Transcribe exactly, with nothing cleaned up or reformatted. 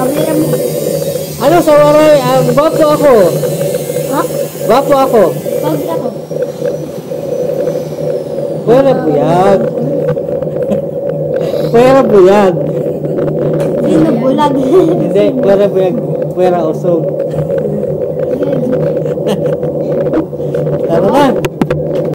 Pamira mo. Ano sa waray? Ang gwapo ako. Ha? Gwapo ako. Pag ako. Pwera buyag. Pwera buyag. Sino bulag? Hindi, pwera buyag. Pwera usog. Tara na.